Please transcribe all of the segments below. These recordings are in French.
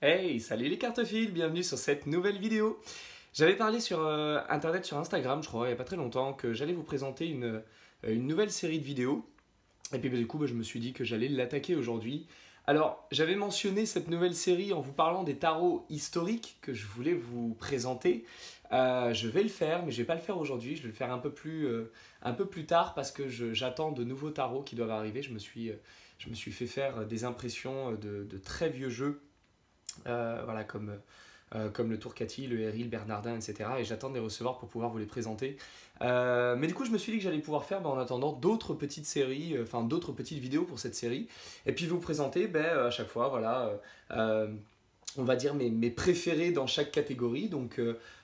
Hey, salut les cartophiles, bienvenue sur cette nouvelle vidéo. J'avais parlé sur internet, sur Instagram, je crois, il n'y a pas très longtemps, que j'allais vous présenter une nouvelle série de vidéos. Et puis du coup, je me suis dit que j'allais l'attaquer aujourd'hui. Alors, j'avais mentionné cette nouvelle série en vous parlant des tarots historiques que je voulais vous présenter. Je vais le faire, mais je ne vais pas le faire aujourd'hui, je vais le faire un peu plus tard parce que j'attends de nouveaux tarots qui doivent arriver. Je me suis fait faire des impressions de très vieux jeux. Voilà, comme le Tourcati, le Héril, le Bernardin, etc. Et j'attends de les recevoir pour pouvoir vous les présenter. Mais du coup, je me suis dit que j'allais pouvoir faire en attendant d'autres petites séries, enfin d'autres petites vidéos pour cette série. Et puis vous présenter à chaque fois, voilà, on va dire mes préférés dans chaque catégorie. Donc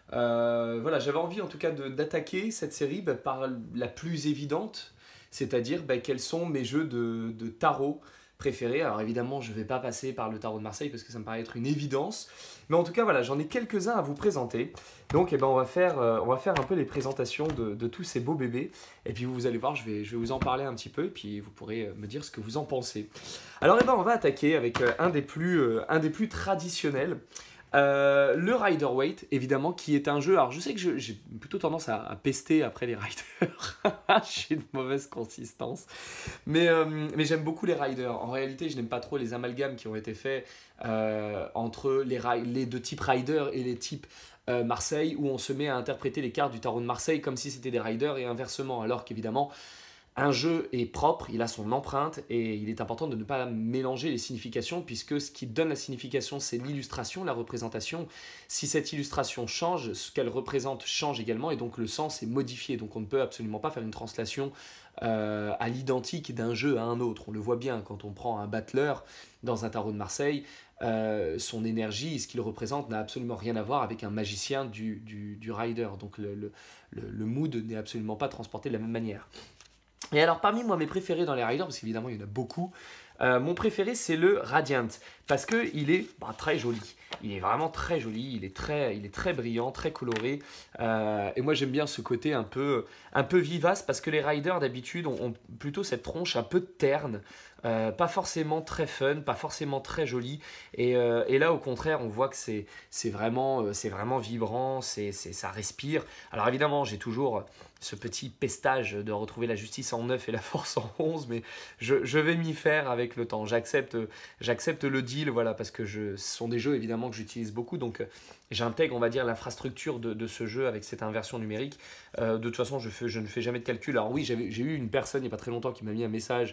voilà, j'avais envie en tout cas d'attaquer cette série par la plus évidente, c'est-à-dire quels sont mes jeux de tarot préférés. Alors évidemment, je ne vais pas passer par le tarot de Marseille parce que ça me paraît être une évidence. Mais en tout cas, voilà, j'en ai quelques-uns à vous présenter. Donc on va faire un peu les présentations de tous ces beaux bébés. Et puis vous allez voir, je vais vous en parler un petit peu. Et puis vous pourrez me dire ce que vous en pensez. Alors on va attaquer avec un des plus traditionnels. Le Rider-Waite, évidemment, qui est un jeu. Alors, je sais que j'ai plutôt tendance à pester après les riders. J'ai une mauvaise consistance. Mais j'aime beaucoup les riders. En réalité, je n'aime pas trop les amalgames qui ont été faits entre les deux types rider et les types Marseille, où on se met à interpréter les cartes du tarot de Marseille comme si c'était des riders et inversement. Alors qu'évidemment, un jeu est propre, il a son empreinte et il est important de ne pas mélanger les significations puisque ce qui donne la signification, c'est l'illustration, la représentation. Si cette illustration change, ce qu'elle représente change également et donc le sens est modifié. Donc on ne peut absolument pas faire une translation à l'identique d'un jeu à un autre. On le voit bien quand on prend un battleur dans un tarot de Marseille, son énergie et ce qu'il représente n'a absolument rien à voir avec un magicien du rider. Donc le mood n'est absolument pas transporté de la même manière. Et alors parmi moi mes préférés dans les riders, parce qu'évidemment il y en a beaucoup, mon préféré c'est le Radiant, parce qu'il est très joli, il est vraiment très joli, il est très brillant, très coloré, et moi j'aime bien ce côté un peu vivace, parce que les riders d'habitude ont plutôt cette tronche un peu terne, pas forcément très fun, pas forcément très joli, et là au contraire on voit que c'est vraiment vibrant, ça respire. Alors évidemment j'ai toujours ce petit pestage de retrouver la justice en 9 et la force en 11, mais je vais m'y faire avec le temps. J'accepte le deal, voilà, parce que ce sont des jeux évidemment que j'utilise beaucoup, donc j'intègre, on va dire, l'infrastructure de ce jeu avec cette inversion numérique. De toute façon, je ne fais jamais de calcul. Alors oui, j'ai eu une personne il n'y a pas très longtemps qui m'a mis un message,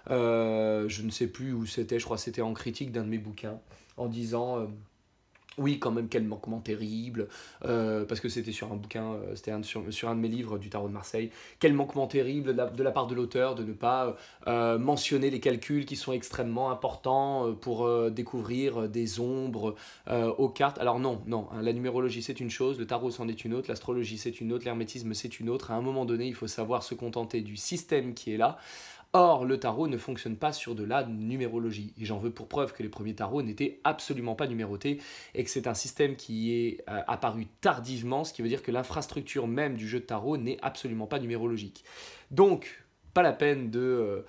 je ne sais plus où c'était, je crois que c'était en critique d'un de mes bouquins, en disant... oui, quand même, quel manquement terrible, parce que c'était sur un bouquin, c'était sur un de mes livres du tarot de Marseille. Quel manquement terrible de la part de l'auteur de ne pas mentionner les calculs qui sont extrêmement importants pour découvrir des ombres aux cartes. Alors non, hein, la numérologie c'est une chose, le tarot c'en est une autre, l'astrologie c'est une autre, l'hermétisme c'est une autre. À un moment donné, il faut savoir se contenter du système qui est là. Or, le tarot ne fonctionne pas sur de la numérologie. Et j'en veux pour preuve que les premiers tarots n'étaient absolument pas numérotés et que c'est un système qui est apparu tardivement, ce qui veut dire que l'infrastructure même du jeu de tarot n'est absolument pas numérologique. Donc, pas la peine de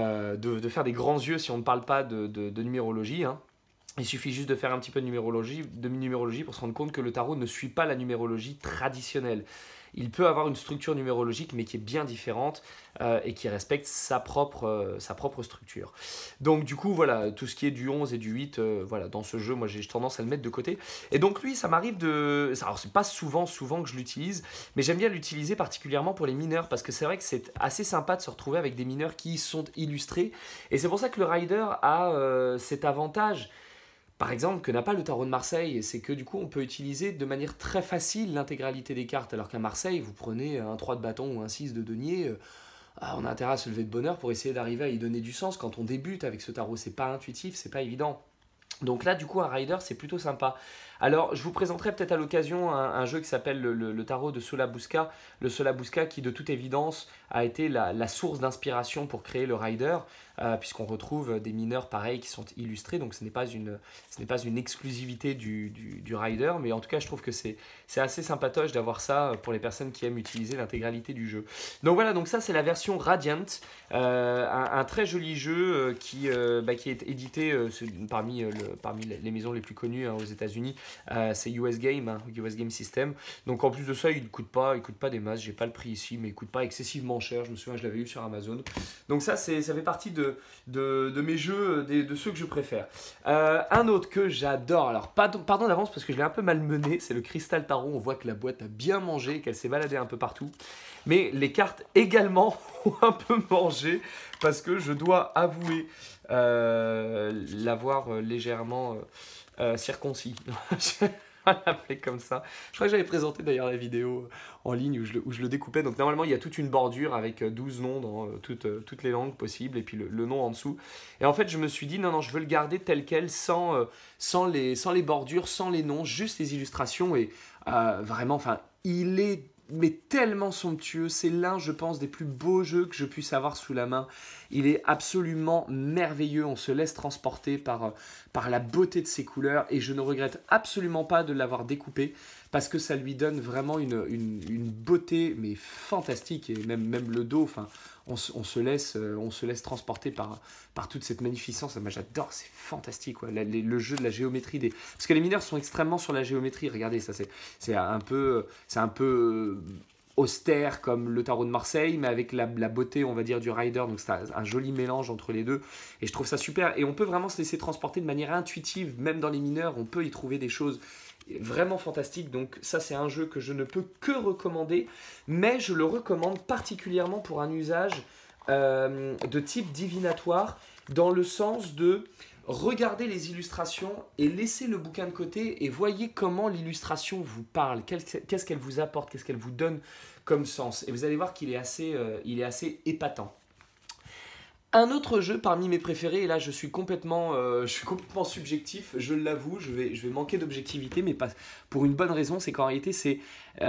faire des grands yeux si on ne parle pas de numérologie, hein. Il suffit juste de faire un petit peu de numérologie pour se rendre compte que le tarot ne suit pas la numérologie traditionnelle. Il peut avoir une structure numérologique mais qui est bien différente et qui respecte sa propre structure. Donc du coup voilà, tout ce qui est du 11 et du 8, voilà, dans ce jeu, moi j'ai tendance à le mettre de côté. Et donc lui, ça m'arrive de... Alors c'est pas souvent que je l'utilise, mais j'aime bien l'utiliser particulièrement pour les mineurs, parce que c'est vrai que c'est assez sympa de se retrouver avec des mineurs qui sont illustrés. Et c'est pour ça que le Rider a cet avantage, par exemple, que n'a pas le tarot de Marseille, c'est que du coup on peut utiliser de manière très facile l'intégralité des cartes, alors qu'à Marseille, vous prenez un 3 de bâton ou un 6 de denier, on a intérêt à se lever de bonne heure pour essayer d'arriver à y donner du sens. Quand on débute avec ce tarot, c'est pas intuitif, c'est pas évident. Donc là, du coup, un rider, c'est plutôt sympa. Alors, je vous présenterai peut-être à l'occasion un jeu qui s'appelle le tarot de Solabusca. Le Solabusca qui, de toute évidence, a été la source d'inspiration pour créer le rider, puisqu'on retrouve des mineurs pareils qui sont illustrés. Donc, ce n'est pas une exclusivité du rider, mais en tout cas, je trouve que c'est assez sympatoche d'avoir ça pour les personnes qui aiment utiliser l'intégralité du jeu. Donc voilà, donc ça, c'est la version Radiant, un très joli jeu qui est édité parmi parmi les maisons les plus connues aux États-Unis, c'est US Game, US Game System. Donc en plus de ça, il ne coûte pas des masses. J'ai pas le prix ici, mais il ne coûte pas excessivement cher. Je me souviens, je l'avais eu sur Amazon. Donc ça fait partie de mes jeux, de ceux que je préfère. Un autre que j'adore, alors pardon d'avance parce que je l'ai un peu malmené, c'est le Crystal Tarot. On voit que la boîte a bien mangé, qu'elle s'est baladée un peu partout. Mais les cartes également ont un peu mangé parce que je dois avouer l'avoir légèrement circoncis. On va l'appeler comme ça. Je crois que j'avais présenté d'ailleurs la vidéo en ligne où je le découpais. Donc normalement il y a toute une bordure avec 12 noms dans toutes les langues possibles et puis le nom en dessous. Et en fait je me suis dit non, je veux le garder tel quel sans les bordures, sans les noms, juste les illustrations. Et vraiment, enfin, il est mais tellement somptueux, c'est l'un, je pense, des plus beaux jeux que je puisse avoir sous la main. Il est absolument merveilleux, on se laisse transporter par la beauté de ses couleurs et je ne regrette absolument pas de l'avoir découpé parce que ça lui donne vraiment une beauté mais fantastique et même le dos, enfin, on se laisse transporter par toute cette magnificence. Moi j'adore, c'est fantastique quoi. Le jeu de la géométrie parce que les mineurs sont extrêmement sur la géométrie. Regardez ça, c'est un peu austère comme le tarot de Marseille, mais avec la beauté, on va dire, du rider. Donc c'est un joli mélange entre les deux. Et je trouve ça super. Et on peut vraiment se laisser transporter de manière intuitive, même dans les mineurs. On peut y trouver des choses vraiment fantastiques. Donc ça, c'est un jeu que je ne peux que recommander. Mais je le recommande particulièrement pour un usage de type divinatoire, dans le sens de regardez les illustrations et laissez le bouquin de côté et voyez comment l'illustration vous parle, qu'est-ce qu'elle vous apporte, qu'est-ce qu'elle vous donne comme sens. Et vous allez voir qu'il est assez épatant. Un autre jeu parmi mes préférés, et là je suis complètement subjectif, je l'avoue, je vais manquer d'objectivité, mais pas pour une bonne raison, c'est qu'en réalité c'est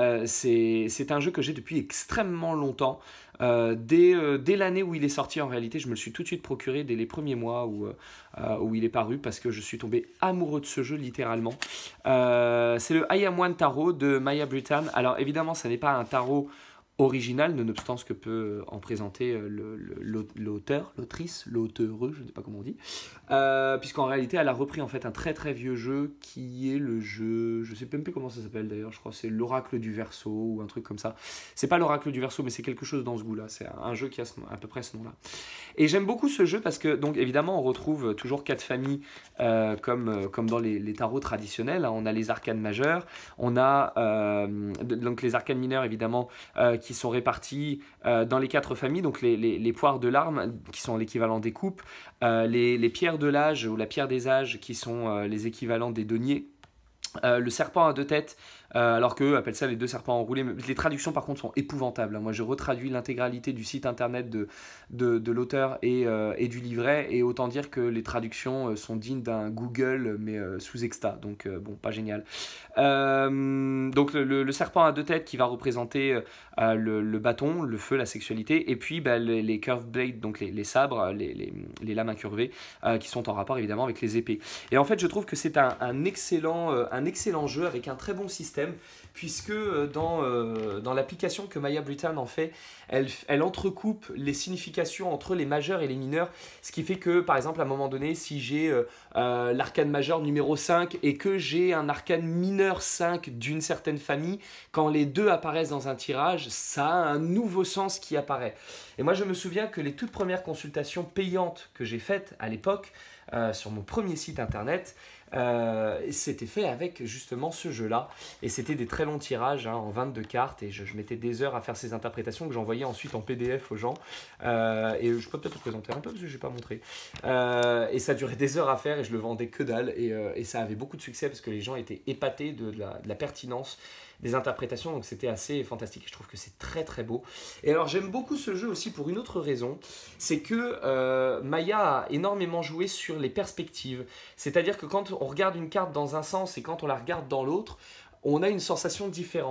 un jeu que j'ai depuis extrêmement longtemps. Dès l'année où il est sorti, en réalité, je me le suis tout de suite procuré dès les premiers mois où il est paru, parce que je suis tombé amoureux de ce jeu littéralement. C'est le I Am One Tarot de Maya Britan. Alors évidemment, ça n'est pas un tarot original, nonobstant ce que peut en présenter l'auteur, l'autrice, l'auteureux, je ne sais pas comment on dit, puisqu'en réalité elle a repris en fait un très très vieux jeu qui est le jeu, je ne sais même plus comment ça s'appelle d'ailleurs, je crois que c'est l'Oracle du Verseau ou un truc comme ça. C'est pas l'Oracle du Verseau, mais c'est quelque chose dans ce goût-là, c'est un jeu qui a à peu près ce nom-là. Et j'aime beaucoup ce jeu parce que, donc évidemment, on retrouve toujours 4 familles comme dans les tarots traditionnels. On a les arcanes majeures, on a donc les arcanes mineures évidemment qui sont répartis dans les 4 familles, donc les poires de larmes qui sont l'équivalent des coupes, les pierres de l'âge ou la pierre des âges qui sont les équivalents des deniers, le serpent à 2 têtes, alors qu'eux appellent ça les 2 serpents enroulés. Les traductions par contre sont épouvantables. Moi je retraduis l'intégralité du site internet de l'auteur et du livret, et autant dire que les traductions sont dignes d'un Google mais sous exta, donc bon, pas génial. Donc le serpent à 2 têtes qui va représenter le bâton, le feu, la sexualité, et puis les curved blades, donc les sabres, les lames incurvées qui sont en rapport évidemment avec les épées. Et en fait je trouve que c'est un excellent jeu avec un très bon système, puisque dans l'application que Maya Britan en fait, elle entrecoupe les significations entre les majeurs et les mineurs, ce qui fait que par exemple à un moment donné, si j'ai l'arcane majeur numéro 5 et que j'ai un arcane mineur 5 d'une certaine famille, quand les deux apparaissent dans un tirage, ça a un nouveau sens qui apparaît. Et moi je me souviens que les toutes premières consultations payantes que j'ai faites à l'époque sur mon premier site internet, c'était fait avec justement ce jeu-là, et c'était des très longs tirages en 22 cartes, et je mettais des heures à faire ces interprétations que j'envoyais ensuite en PDF aux gens, et je peux peut-être le présenter un peu parce que je n'ai pas montré, et ça durait des heures à faire et je le vendais que dalle, et ça avait beaucoup de succès parce que les gens étaient épatés de la pertinence des interprétations, donc c'était assez fantastique. Je trouve que c'est très très beau. Et alors j'aime beaucoup ce jeu aussi pour une autre raison, c'est que Maya a énormément joué sur les perspectives, c'est-à-dire que quand on regarde une carte dans un sens et quand on la regarde dans l'autre, on a une sensation différente.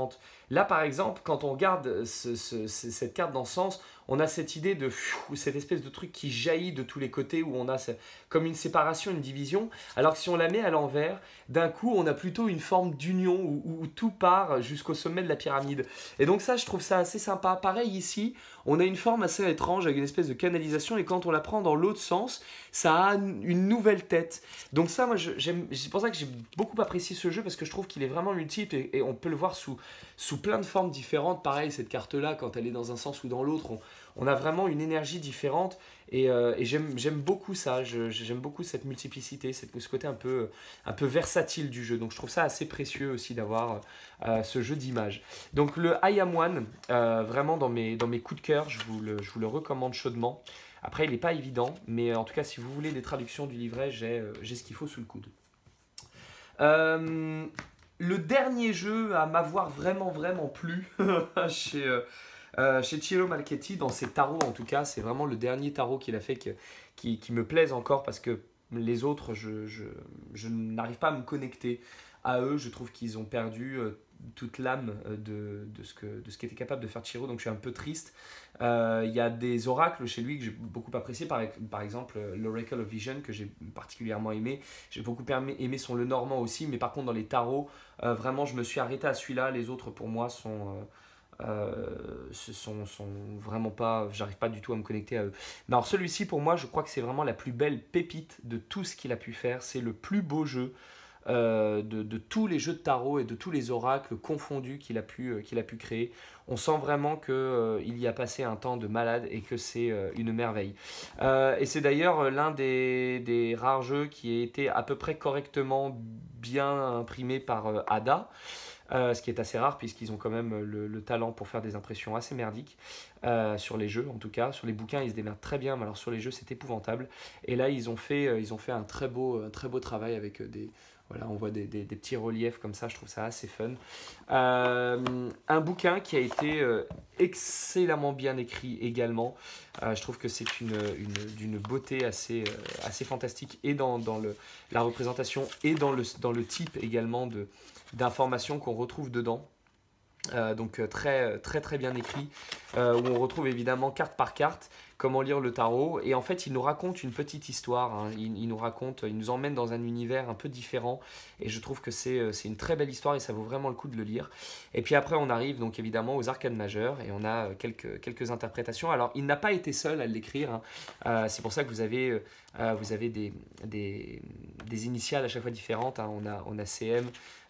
Là, par exemple, quand on regarde cette carte dans ce sens, on a cette idée de cette espèce de truc qui jaillit de tous les côtés où on a comme une séparation, une division. Alors que si on la met à l'envers, d'un coup, on a plutôt une forme d'union où tout part jusqu'au sommet de la pyramide. Et donc ça, je trouve ça assez sympa. Pareil ici, on a une forme assez étrange avec une espèce de canalisation et quand on la prend dans l'autre sens, ça a une nouvelle tête. Donc ça, moi, c'est pour ça que j'ai beaucoup apprécié ce jeu parce que je trouve qu'il est vraiment multiple et on peut le voir sous plein de formes différentes. Pareil, cette carte-là, quand elle est dans un sens ou dans l'autre, on a vraiment une énergie différente et j'aime beaucoup ça. J'aime beaucoup cette multiplicité, ce côté un peu versatile du jeu. Donc je trouve ça assez précieux aussi d'avoir ce jeu d'image. Donc le I Am One, vraiment dans mes coups de cœur, je vous le recommande chaudement. Après, il n'est pas évident, mais en tout cas, si vous voulez des traductions du livret, j'ai ce qu'il faut sous le coude. Le dernier jeu à m'avoir vraiment plu chez Ciro Marchetti, dans ses tarots en tout cas, c'est vraiment le dernier tarot qu'il a fait qui me plaise encore parce que les autres, je n'arrive pas à me connecter à eux. Je trouve qu'ils ont perdu toute l'âme de ce qu'était capable de faire Ciro, donc je suis un peu triste. Il y a des oracles chez lui que j'ai beaucoup apprécié, par exemple l'Oracle of Vision que j'ai particulièrement aimé. J'ai beaucoup aimé son Lenormand aussi, mais par contre dans les tarots, vraiment je me suis arrêté à celui-là. Les autres pour moi sont vraiment pas, j'arrive pas du tout à me connecter à eux. Mais alors celui-ci pour moi, je crois que c'est vraiment la plus belle pépite de tout ce qu'il a pu faire. C'est le plus beau jeu de tous les jeux de tarot et de tous les oracles confondus qu'il a pu créer. On sent vraiment qu'il y a passé un temps de malade et que c'est une merveille. Et c'est d'ailleurs l'un des rares jeux qui a été à peu près correctement bien imprimé par Ada. Ce qui est assez rare puisqu'ils ont quand même le talent pour faire des impressions assez merdiques sur les jeux en tout cas. Sur les bouquins ils se démerdent très bien, mais alors sur les jeux c'est épouvantable. Et là ils ont fait un très beau travail avec voilà, on voit des petits reliefs comme ça, je trouve ça assez fun. Un bouquin qui a été excellemment bien écrit également. Je trouve que c'est d'une beauté assez fantastique et dans la représentation et dans le type également d'informations qu'on retrouve dedans. Donc très bien écrit, où on retrouve évidemment carte par carte comment lire le tarot, et en fait il nous raconte une petite histoire, hein. Il nous emmène dans un univers un peu différent et je trouve que c'est une très belle histoire et ça vaut vraiment le coup de le lire. Et puis après on arrive donc évidemment aux arcanes majeures et on a quelques interprétations. Alors il n'a pas été seul à l'écrire, hein. C'est pour ça que vous avez des initiales à chaque fois différentes, hein. On a CM,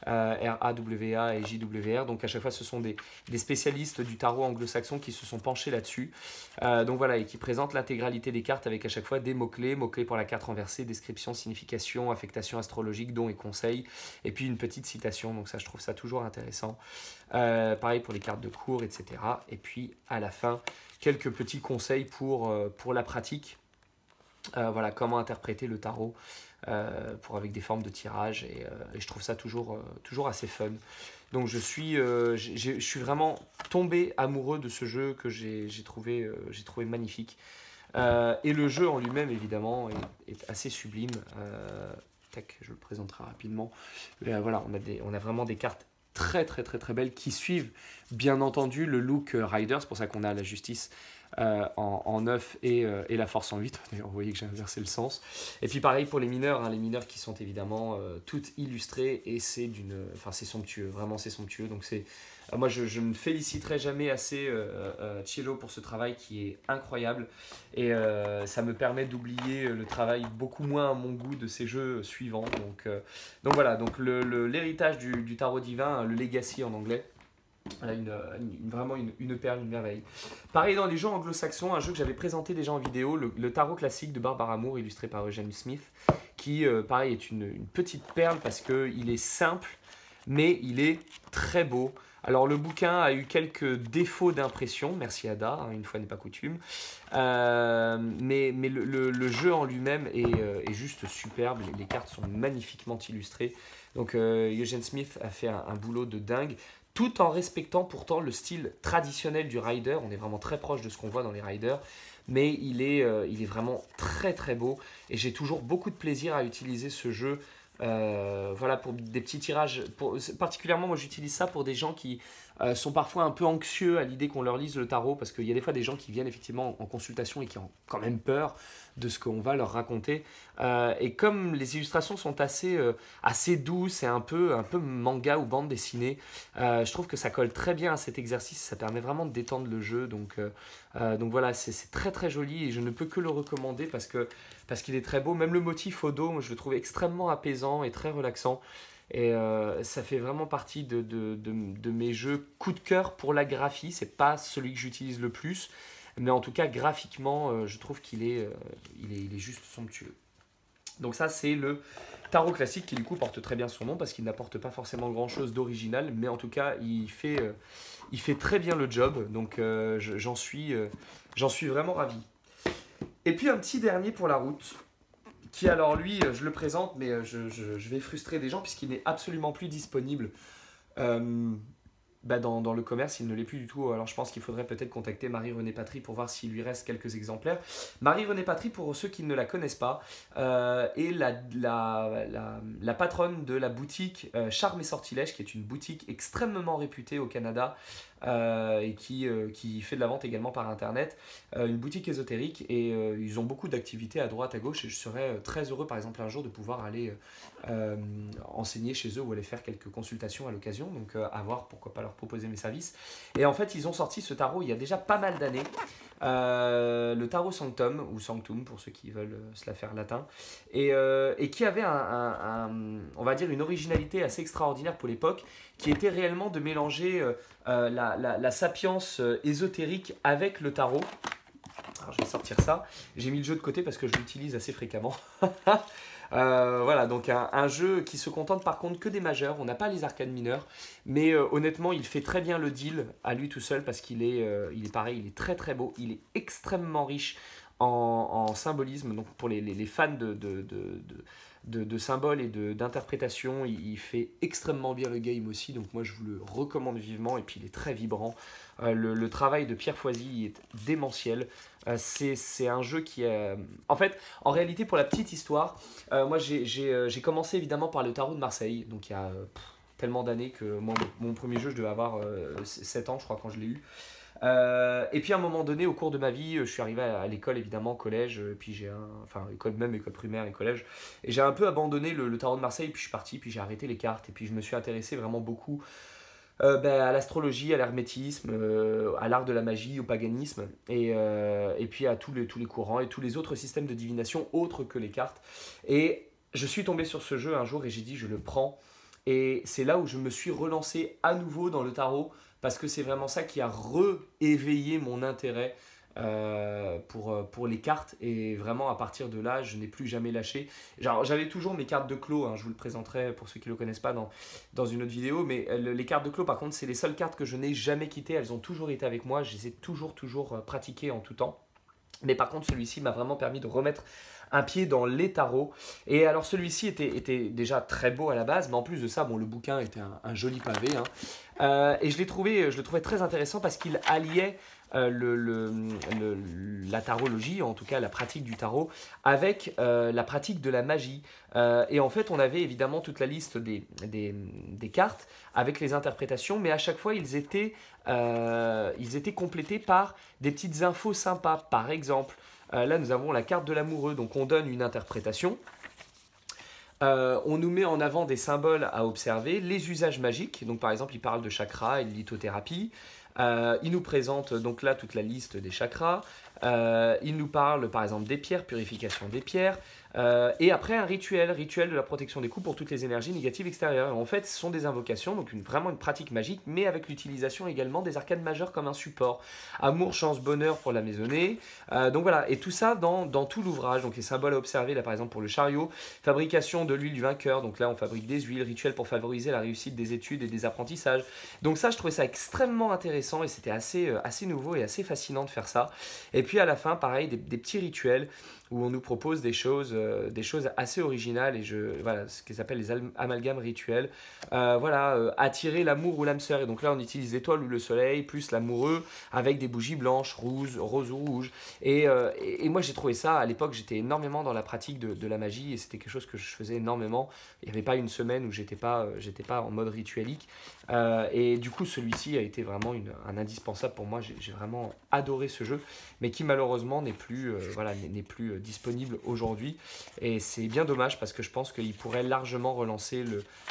RAWA et JWR, donc à chaque fois ce sont des spécialistes du tarot anglo-saxon qui se sont penchés là-dessus, donc voilà, et qui présentent l'intégralité des cartes avec à chaque fois des mots-clés pour la carte renversée, description, signification, affectation astrologique, dons et conseils, et puis une petite citation, donc ça je trouve ça toujours intéressant. Pareil pour les cartes de cours, etc. Et puis à la fin, quelques petits conseils pour la pratique. Voilà, comment interpréter le tarot avec des formes de tirage et je trouve ça toujours assez fun. Donc je suis vraiment tombé amoureux de ce jeu que j'ai trouvé magnifique. Et le jeu en lui-même évidemment est assez sublime. Tac, je le présenterai rapidement. Voilà, on a vraiment des cartes très belles qui suivent bien entendu le look Rider. C'est pour ça qu'on a la justice en 9 et la force en 8. D'ailleurs, vous voyez que j'ai inversé le sens. Et puis pareil pour les mineurs, hein, les mineurs qui sont évidemment toutes illustrées et c'est somptueux, vraiment c'est somptueux. Donc moi je ne féliciterai jamais assez Cielo pour ce travail qui est incroyable et ça me permet d'oublier le travail beaucoup moins à mon goût de ces jeux suivants. Donc voilà, donc l'héritage du tarot divin, le legacy en anglais. Vraiment une perle, une merveille. Pareil dans les jeux anglo-saxons, un jeu que j'avais présenté déjà en vidéo, le tarot classique de Barbara Moore, illustré par Eugene Smith, qui pareil est une petite perle parce qu'il est simple, mais il est très beau. Alors le bouquin a eu quelques défauts d'impression, merci Ada, hein, une fois n'est pas coutume, mais le jeu en lui-même est juste superbe, les cartes sont magnifiquement illustrées, donc Eugene Smith a fait un boulot de dingue, tout en respectant pourtant le style traditionnel du rider. On est vraiment très proche de ce qu'on voit dans les riders, mais il est vraiment très beau et j'ai toujours beaucoup de plaisir à utiliser ce jeu Voilà, pour des petits tirages. Particulièrement, moi j'utilise ça pour des gens qui sont parfois un peu anxieux à l'idée qu'on leur lise le tarot, parce qu'il y a des fois des gens qui viennent effectivement en consultation et qui ont quand même peur de ce qu'on va leur raconter. Et comme les illustrations sont assez douces et un peu manga ou bande dessinée, je trouve que ça colle très bien à cet exercice, ça permet vraiment de détendre le jeu. Donc voilà, c'est très très joli et je ne peux que le recommander parce qu'il est très beau. Même le motif au dos, moi, je le trouve extrêmement apaisant et très relaxant. Et ça fait vraiment partie de mes jeux coup de cœur pour la graphie. C'est pas celui que j'utilise le plus, mais en tout cas graphiquement, je trouve il est juste somptueux. Donc ça, c'est le tarot classique qui du coup porte très bien son nom parce qu'il n'apporte pas forcément grand chose d'original, mais en tout cas il fait très bien le job. Donc j'en suis vraiment ravi. Et puis un petit dernier pour la route, qui alors lui, je le présente, mais je vais frustrer des gens puisqu'il n'est absolument plus disponible dans le commerce, il ne l'est plus du tout. Alors je pense qu'il faudrait peut-être contacter Marie-Renée Patry pour voir s'il lui reste quelques exemplaires. Marie-Renée Patry, pour ceux qui ne la connaissent pas, est la patronne de la boutique Charme et Sortilège, qui est une boutique extrêmement réputée au Canada, et qui fait de la vente également par internet, une boutique ésotérique, et ils ont beaucoup d'activités à droite à gauche, et je serais très heureux par exemple un jour de pouvoir aller enseigner chez eux ou aller faire quelques consultations à l'occasion, donc à voir, pourquoi pas leur proposer mes services. Et en fait ils ont sorti ce tarot il y a déjà pas mal d'années, le tarot Sanctum ou Sanctum pour ceux qui veulent se la faire latin, et qui avait on va dire une originalité assez extraordinaire pour l'époque, qui était réellement de mélanger la sapience ésotérique avec le tarot. Alors je vais sortir ça, j'ai mis le jeu de côté parce que je l'utilise assez fréquemment. Voilà, donc un jeu qui se contente par contre que des majeurs, on n'a pas les arcanes mineurs, mais honnêtement il fait très bien le deal à lui tout seul parce qu'il est pareil, il est très très beau, il est extrêmement riche en symbolisme, donc pour les fans de symboles et d'interprétation, il fait extrêmement bien le game aussi, donc moi je vous le recommande vivement, et puis il est très vibrant. Le travail de Pierre Foisy est démentiel. C'est un jeu qui est... En fait, en réalité, pour la petite histoire, moi j'ai commencé évidemment par le tarot de Marseille, donc il y a tellement d'années que moi, mon premier jeu, je devais avoir 7 ans, je crois, quand je l'ai eu. Et puis à un moment donné, au cours de ma vie, je suis arrivé à l'école, évidemment, collège, puis école primaire et collège, et j'ai un peu abandonné le tarot de Marseille, puis je suis parti, puis j'ai arrêté les cartes, et puis je me suis intéressé vraiment beaucoup à l'astrologie, à l'hermétisme, à l'art de la magie, au paganisme, et puis à tous les courants et tous les autres systèmes de divination autres que les cartes. Et je suis tombé sur ce jeu un jour et j'ai dit je le prends. Et c'est là où je me suis relancé à nouveau dans le tarot, parce que c'est vraiment ça qui a rééveillé mon intérêt pour les cartes, et vraiment à partir de là je n'ai plus jamais lâché. Genre, j'avais toujours mes cartes de clos, hein, je vous le présenterai pour ceux qui ne le connaissent pas dans une autre vidéo, mais les cartes de clos par contre c'est les seules cartes que je n'ai jamais quittées, elles ont toujours été avec moi, je les ai toujours pratiquées en tout temps. Mais par contre celui-ci m'a vraiment permis de remettre un pied dans les tarots. Et alors celui-ci était déjà très beau à la base, mais en plus de ça, bon, le bouquin était un joli pavé, hein. Et je le trouvais très intéressant parce qu'il alliait la tarologie, en tout cas la pratique du tarot, avec la pratique de la magie. Et en fait, on avait évidemment toute la liste des cartes avec les interprétations, mais à chaque fois, ils étaient complétés par des petites infos sympas. Par exemple, là, nous avons la carte de l'amoureux, donc on donne une interprétation. On nous met en avant des symboles à observer, les usages magiques, donc par exemple il parle de chakras et de lithothérapie, il nous présente donc là toute la liste des chakras, il nous parle par exemple des pierres, purification des pierres, et après un rituel de la protection des coups pour toutes les énergies négatives extérieures. En fait, ce sont des invocations, donc vraiment une pratique magique, mais avec l'utilisation également des arcanes majeures comme un support. Amour, chance, bonheur pour la maisonnée. Donc voilà, et tout ça dans tout l'ouvrage. Donc les symboles à observer, là par exemple pour le chariot, fabrication de l'huile du vainqueur, donc là on fabrique des huiles, rituel pour favoriser la réussite des études et des apprentissages. Donc ça, je trouvais ça extrêmement intéressant, et c'était assez nouveau et assez fascinant de faire ça. Et puis à la fin, pareil, des petits rituels où on nous propose des choses assez originales, et voilà, ce qu'ils s'appelle les amalgames rituels. Voilà, attirer l'amour ou l'âme sœur. Et donc là, on utilise l'étoile ou le soleil, plus l'amoureux, avec des bougies blanches, roses ou rouges. Et moi, j'ai trouvé ça, à l'époque, j'étais énormément dans la pratique de la magie, et c'était quelque chose que je faisais énormément. Il n'y avait pas une semaine où j'étais pas en mode rituelique. Et du coup, celui-ci a été vraiment un indispensable pour moi. J'ai vraiment adoré ce jeu, mais qui malheureusement n'est plus, n'est plus disponible aujourd'hui. Et c'est bien dommage, parce que je pense qu'il pourrait largement relancer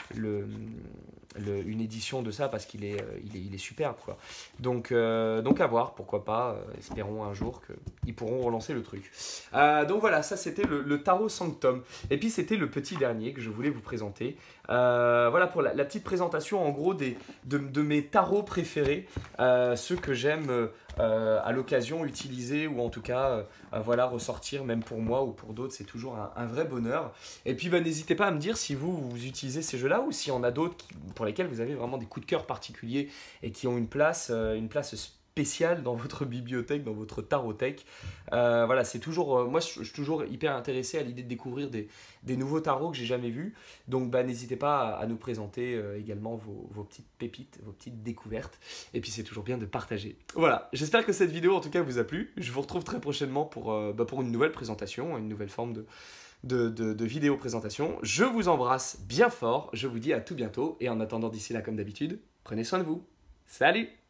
une édition de ça, parce qu'il est superbe, quoi. Donc à voir, pourquoi pas. Espérons un jour qu'ils pourront relancer le truc. Donc voilà, ça c'était le Tarot Sanctum. Et puis c'était le petit dernier que je voulais vous présenter. Voilà pour la petite présentation en gros de mes tarots préférés, ceux que j'aime à l'occasion utiliser, ou en tout cas voilà, ressortir, même pour moi ou pour d'autres, c'est toujours un vrai bonheur. Et puis n'hésitez pas à me dire si vous utilisez ces jeux là, ou s'il y en a d'autres pour lesquels vous avez vraiment des coups de cœur particuliers et qui ont une place spéciale dans votre bibliothèque, dans votre tarothèque. Voilà, c'est toujours, moi je suis toujours hyper intéressé à l'idée de découvrir des nouveaux tarots que j'ai jamais vus. Donc n'hésitez pas à nous présenter également vos petites pépites, vos petites découvertes. Et puis c'est toujours bien de partager. Voilà, j'espère que cette vidéo en tout cas vous a plu. Je vous retrouve très prochainement pour une nouvelle présentation, une nouvelle forme de vidéo présentation. Je vous embrasse bien fort, je vous dis à tout bientôt. Et en attendant, d'ici là, comme d'habitude, prenez soin de vous. Salut!